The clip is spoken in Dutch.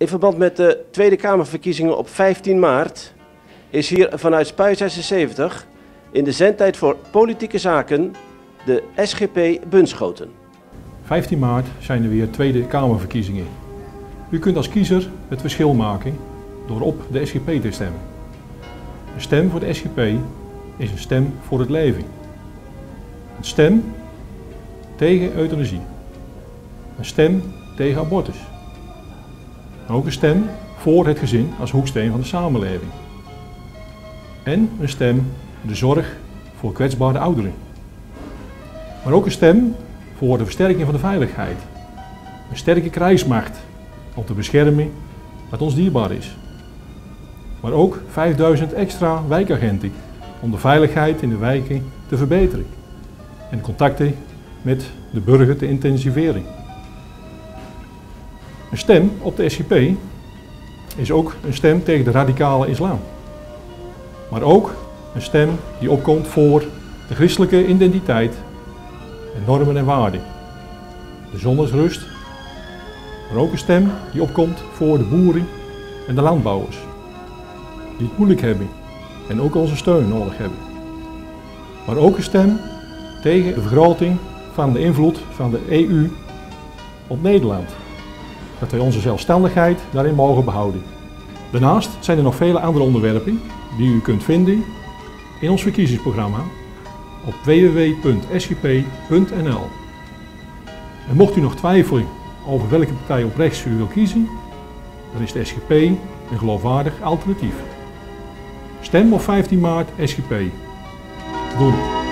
In verband met de Tweede Kamerverkiezingen op 15 maart is hier vanuit Spui 76 in de zendtijd voor politieke zaken de SGP Bunschoten. 15 maart zijn er weer Tweede Kamerverkiezingen. U kunt als kiezer het verschil maken door op de SGP te stemmen. Een stem voor de SGP is een stem voor het leven. Een stem tegen euthanasie. Een stem tegen abortus. Maar ook een stem voor het gezin als hoeksteen van de samenleving. En een stem voor de zorg voor kwetsbare ouderen. Maar ook een stem voor de versterking van de veiligheid. Een sterke krijgsmacht om te beschermen wat ons dierbaar is. Maar ook 5000 extra wijkagenten om de veiligheid in de wijken te verbeteren. En contacten met de burger te intensiveren. Een stem op de SGP is ook een stem tegen de radicale islam. Maar ook een stem die opkomt voor de christelijke identiteit en normen en waarden. De zondagsrust, maar ook een stem die opkomt voor de boeren en de landbouwers. Die het moeilijk hebben en ook onze steun nodig hebben. Maar ook een stem tegen de vergroting van de invloed van de EU op Nederland. Dat wij onze zelfstandigheid daarin mogen behouden. Daarnaast zijn er nog vele andere onderwerpen die u kunt vinden in ons verkiezingsprogramma op www.sgp.nl. En mocht u nog twijfelen over welke partij op rechts u wil kiezen, dan is de SGP een geloofwaardig alternatief. Stem op 15 maart SGP. Doei!